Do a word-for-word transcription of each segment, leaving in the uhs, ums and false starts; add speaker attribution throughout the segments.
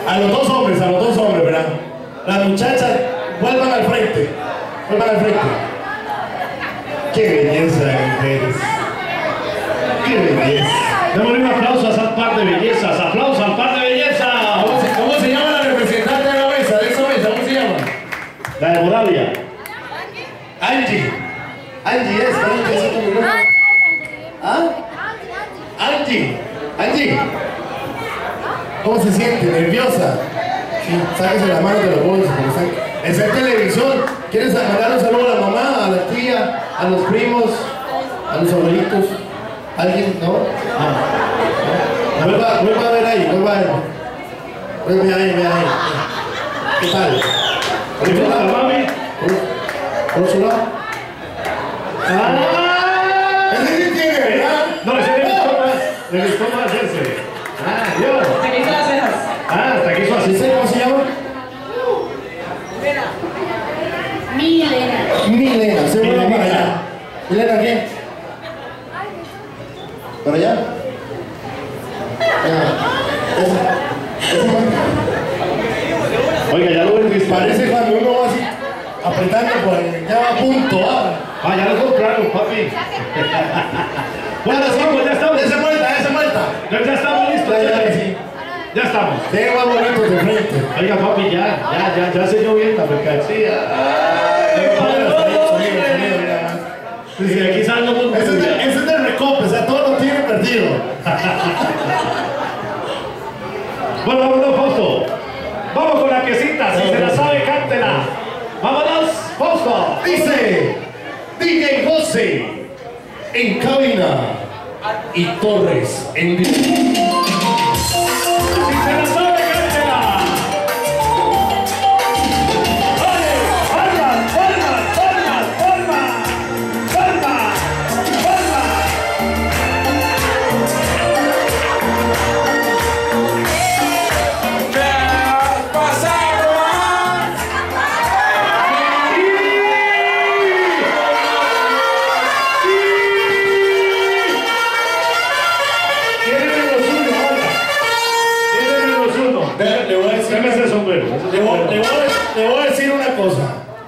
Speaker 1: A los dos hombres, a los dos hombres, ¿verdad? Las muchachas, vuelvan al frente. Vuelvan al frente. ¡Qué belleza, mujeres! ¡Qué belleza!
Speaker 2: Démosle un aplauso a esa par de bellezas. ¡Aplauso al par de bellezas!
Speaker 1: ¿Cómo se, cómo se llama la representante de la mesa? De esa mesa, ¿cómo se llama?
Speaker 2: La de Moravia.
Speaker 1: Angie. Angie es, ¿cómo te dice tu nombre? ¿Ah? Angie. Angie. ¿Cómo se siente? ¿Nerviosa? Sí, sáquese las manos de los bolsos. Está en televisión. ¿Quieres mandar un saludo a la mamá, a la tía, a los primos, a los abuelitos? ¿Alguien? ¿No? No. Vuelva, vuelva a ver ahí, vuelva a ver. Vuelve ahí, ve ahí. ¿Qué tal? ¿Por su lado, mami? ¿Por su lado? ¡Ah! ¿Ese sí tiene, verdad?
Speaker 2: No, ese le gustó más. Le gustó más ese. Ah, Dios.
Speaker 3: Hasta que hizo las cejas.
Speaker 2: Ah, hasta que hizo así.
Speaker 1: ¿Cómo se llama?
Speaker 3: Milena.
Speaker 1: Milena, se mueve para allá. ¿Milena qué? ¿Para allá? Ya. Ese, ese man.
Speaker 2: Oiga, ya lo ven.
Speaker 1: Parece cuando uno va así, apretando por ahí, ya va a punto, ¿ah?
Speaker 2: Ah, ya lo compraron, papi. Bueno, sí, pues ya estamos.
Speaker 1: Esa vuelta, esa vuelta.
Speaker 2: Ya, ya estamos listos.
Speaker 1: Ya,
Speaker 2: Ya,
Speaker 1: ya, sí.
Speaker 2: ya estamos.
Speaker 1: Tiene más bonitos de frente.
Speaker 2: Oiga, papi, ya, ya, ya, ya se dio bien la mercancía.
Speaker 1: Ay, sonido, sonido, sonido, mira.
Speaker 2: Desde aquí salgo muy
Speaker 1: Ese es, de, ese es del recope, o sea, todo lo tiene perdido.
Speaker 2: Bueno, vámonos, Fausto. Vamos con la quesita, si se la sabe, cántela. Vámonos, Fausto.
Speaker 1: Dice D J José en cabina y Torres en vivo.
Speaker 2: Si se la sabe, cántela. ¡Vale! ¡Palmas, palmas, palmas, palmas! ¡Palmas, palmas!
Speaker 1: Le voy a decir,
Speaker 2: Dame ese sombrero.
Speaker 1: le voy, le voy a- le voy a decir una cosa.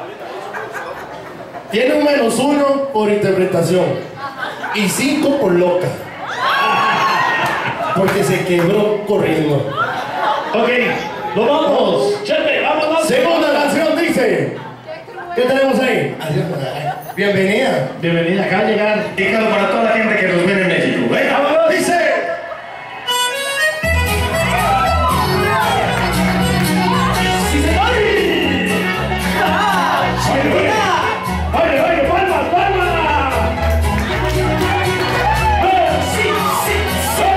Speaker 1: Tiene un menos uno por interpretación y cinco por loca. Porque se quebró corriendo.
Speaker 2: Ok, nos vamos. Chepe, vámonos.
Speaker 1: Segunda canción dice. ¿Qué tenemos ahí? Bienvenida.
Speaker 2: Bienvenida, acaba de llegar.
Speaker 4: Dedicado para toda la gente que nos ve en México. Venga,
Speaker 2: Vámonos.
Speaker 1: Dice.
Speaker 2: ¡Baile, baile, palmas, palmas! ¡Sí, sí, sí!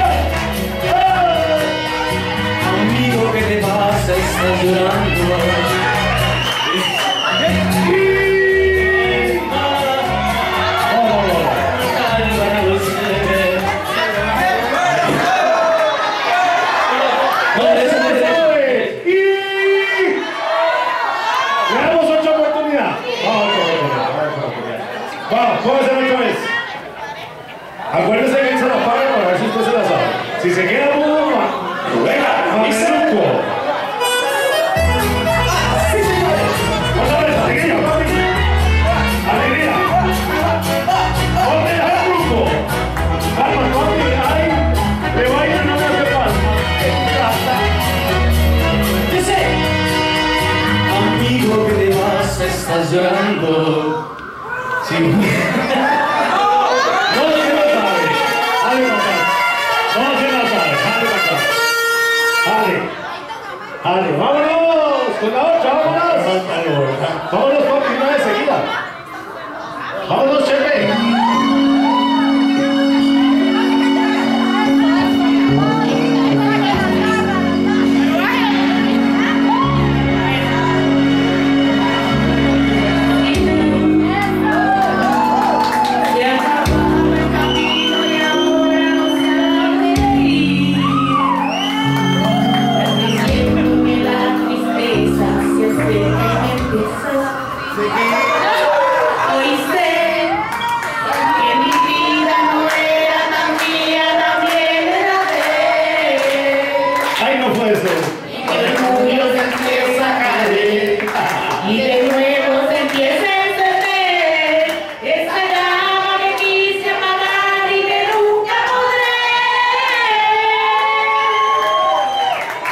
Speaker 3: Amigo, ¿qué te pasa? Estás llorando.
Speaker 2: Le damos otra oportunidad. Vamos, otra oportunidad. Vamos, otra oportunidad. Vamos, póngase otra vez. Acuérdese que se la paga para ver si usted se la sabe. Si se queda mudo, no. Venga, mameluco. Otra vez, alegría, papi. Alegría. Ponte el truco. Calma, papi. Ay, le baila, no me hace falta.
Speaker 3: Dice, amigo, ¿qué te pasa? Estás llorando.
Speaker 2: Sí. No, no se la sabe. Ale, papá. No se la sabe. Ale, papá. Ale. Ale, vámonos. Con la otra, vámonos. Vámonos, papi, una vez seguida. Vámonos, Chepe.
Speaker 3: ¿Oíste?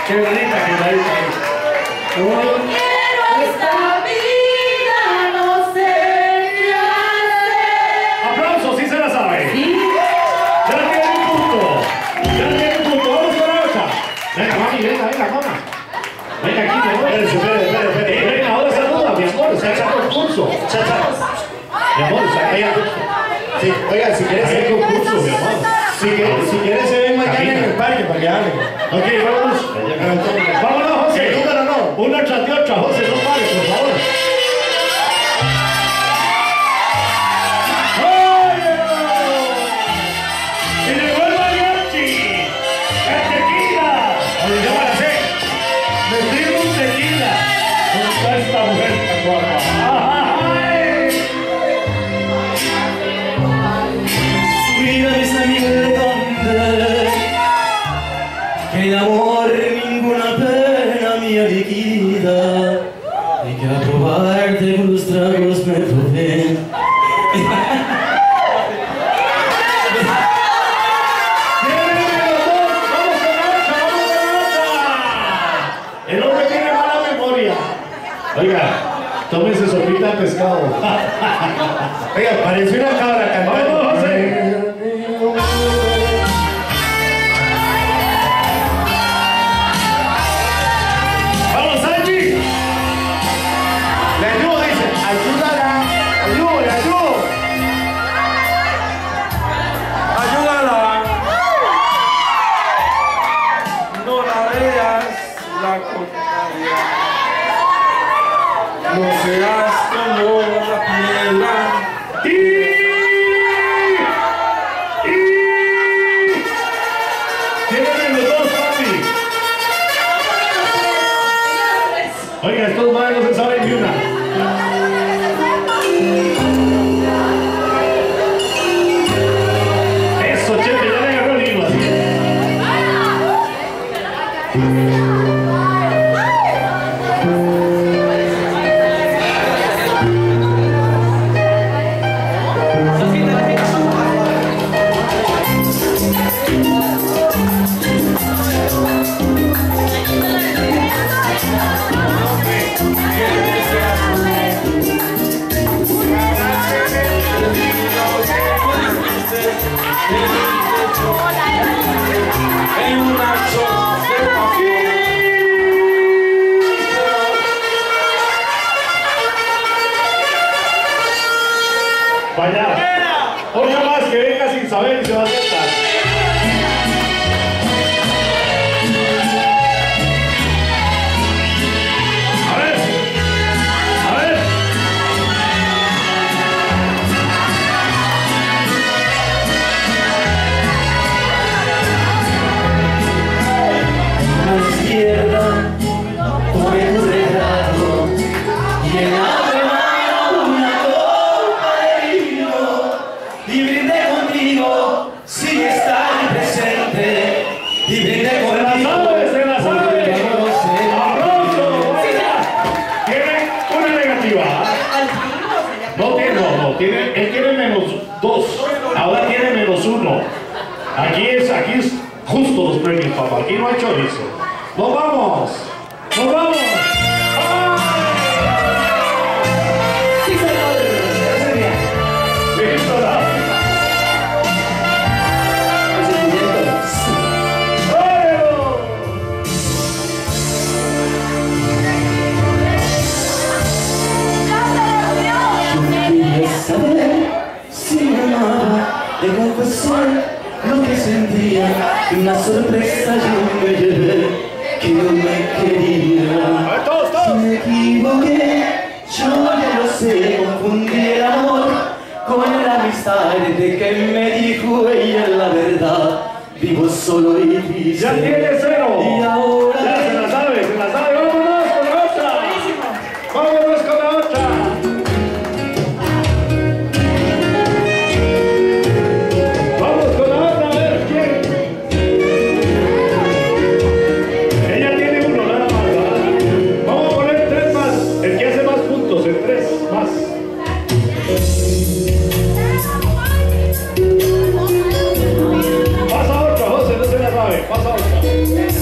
Speaker 2: Quebradita, quebradita.
Speaker 3: Quiero esta vida, no sé qué hacer.
Speaker 2: Aplausos, sí se la sabe.
Speaker 3: Sí.
Speaker 2: Ya tiene un punto. Ya tiene un punto. Vamos con la otra. Venga, mami, venga, venga, mamá. Venga, aquí, mi amor.
Speaker 1: Espérese, espérese, espérese, espérese.
Speaker 2: Eh, venga, ahora saluda, mi amor. Está en concurso.
Speaker 1: Cha, cha.
Speaker 2: Mi amor, está ahí.
Speaker 1: Sí, oiga, si quieres,
Speaker 2: Hay concurso, mi amor.
Speaker 1: si quieres, si quieres se ven mañana en el parque para que hablen.
Speaker 2: Ok, vamos. Vámonos, José.
Speaker 1: El número no.
Speaker 2: Una tras de otra, José, no pare, por favor. ¡Oye! ¡Y llegó el mariachi! ¡El tequila! Oye, yo me la sé. Me pido un tequila. ¿Dónde está esta mujer tan guapa? ¡Ay!
Speaker 3: Mira mis amigos de donde que el amor ninguna pena mía liquida y que a probarte con los tragos me probé.
Speaker 2: El hombre tiene mala memoria. Oiga, tómese sopita de pescado.
Speaker 1: Oiga, pareció una cabra cantando.
Speaker 2: Vamos, José. Vamos, Angie.
Speaker 1: Le ayudo, dice. Ayúdala. Ayudo, le ayudo.
Speaker 5: Ayúdala. No la veas, la contraria. No seas como la piedra.
Speaker 2: Y... y... Tienen los dos, papi. Oiga, estos madres no se saben ni una. Eso, chefe, ya le agarró el hilo así.
Speaker 5: En una choza de
Speaker 2: Vaya. Otra más que venga sin saber y se va a sentar. A ver. A ver.
Speaker 3: A la izquierda tomé tu retrato y en la otra mano una copa de vino y brindé contigo sin estar presente y brindé
Speaker 2: Se la
Speaker 3: contigo
Speaker 2: sabe, se la
Speaker 3: porque
Speaker 2: sabe.
Speaker 3: yo no sé.
Speaker 2: ¡Aplauso! Tiene una negativa. No tiene, no, no, tiene, él tiene menos dos. Ahora tiene menos uno. Aquí es, aquí es justo los premios, papá. Aquí no hay chorizo. ¡Nos vamos! ¡Nos vamos!
Speaker 3: Sí, señor. Ese día.
Speaker 2: ¡Listo, la!
Speaker 3: Quería saber si me amaba, de confesar lo que sentía, y una sorpresa yo me llevé, que no me quería.
Speaker 2: ¡Todos,
Speaker 3: Si
Speaker 2: todos!
Speaker 3: me equivoqué, yo ya lo sé, confundí el amor con la amistad, desde que me dijo ella la verdad, vivo solo y triste.
Speaker 2: ¡Ya tiene cero!
Speaker 3: Y ahora
Speaker 2: ¡Ya se la sabe, se la sabe! ¡Vámonos con la otra! ¡Vámonos con la otra! ¡Vamos con la otra! A ver, ¿quién? Ella tiene uno, nada más, ¿verdad? Vamos a poner tres más. El que hace más puntos, en tres más. Pasa otra, José, no se la sabe. Pasa otra.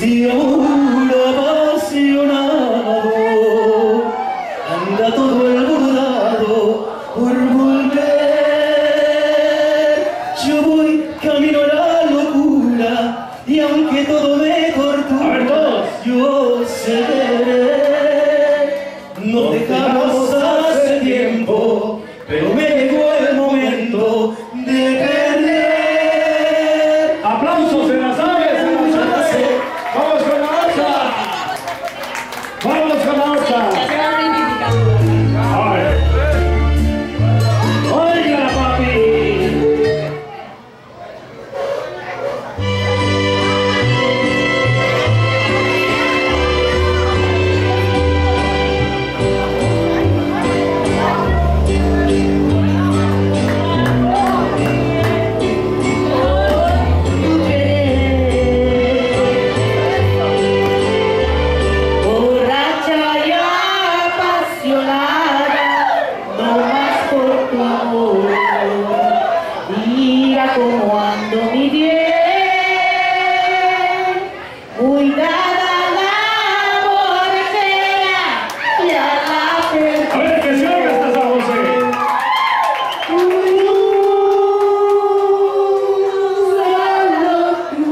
Speaker 3: Este amor apasionado anda todo alborotada por volver. Yo voy camino a la locura y aunque todo me tortura,
Speaker 2: A ver, todos.
Speaker 3: yo cederé. Nos dejamos hace tiempo, pero me llegó el momento de perder.
Speaker 2: Aplausos, se la sabe, se la sabe. Vamos con la otra. Vamos con la otra. A ver. Oiga, papi.
Speaker 3: Borracha y apasionada, no más por tu amor. Mira cómo ando mi bien, muy dada a la borrachera y a la
Speaker 2: A ver, que se oiga esta José.
Speaker 3: Solo tú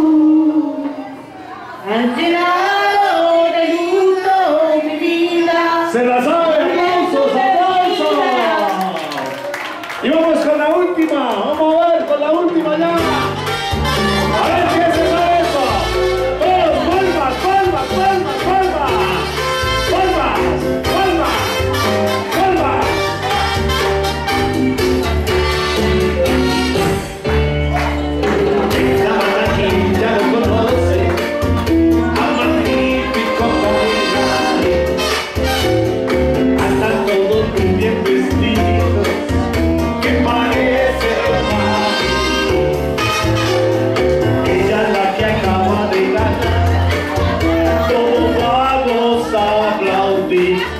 Speaker 3: has llenado de gusto mi vida.
Speaker 2: Se la sabe, aplausos, aplausos. Y vamos con la última, vamos a ver con la última ya. A ver qué se sabe esto. Todos, palmas, palmas, palmas, palmas. Palmas, palmas, palmas.
Speaker 3: La Martín ya lo conoce, a magnífico bailar. Andan todos muy bien vestidos, que parece mágico. Ella es la que acaba de ganar, todos vamos a aplaudir.